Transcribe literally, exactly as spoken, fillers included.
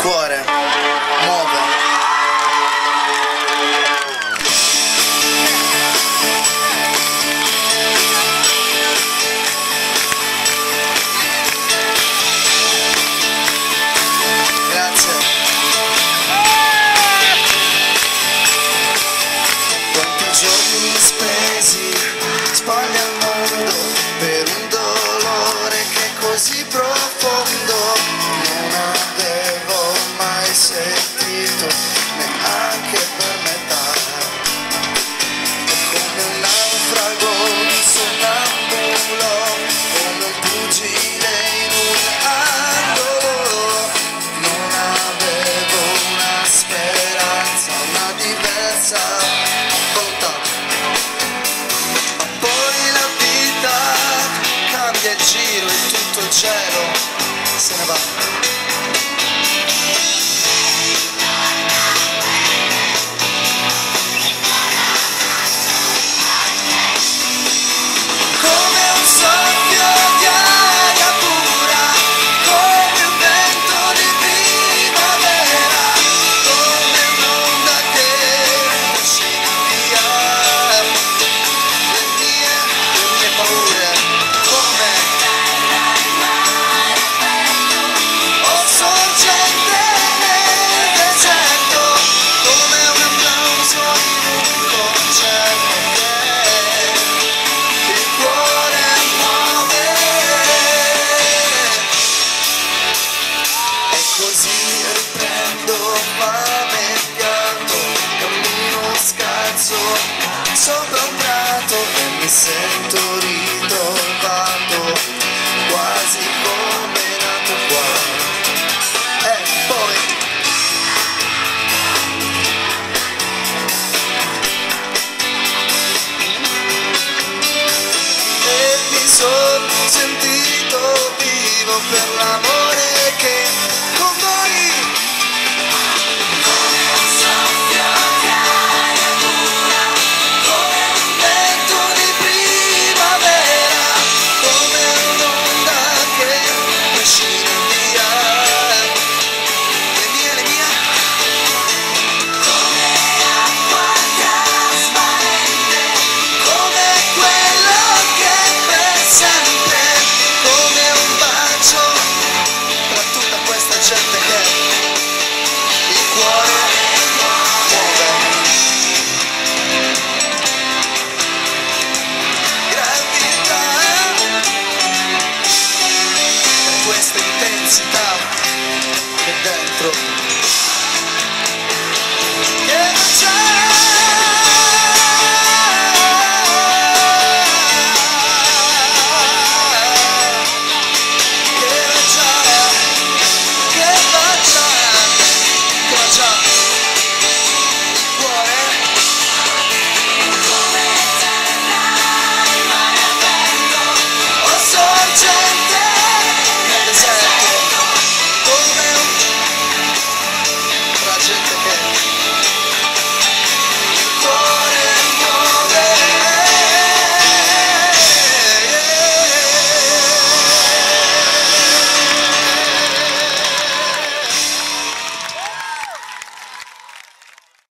cuore muove. Spoglia il mondo per un dolore che è così profondo, non avevo mai sentito neanche per metà. È come un naufrago, un sonnambulo, come un pugile in un angolo. Non avevo una speranza, una diversa volontà. Cambia il giro e tutto il cielo se ne va. Così riprendo fame e pianto, cammino scalzo sopra un prato e mi sento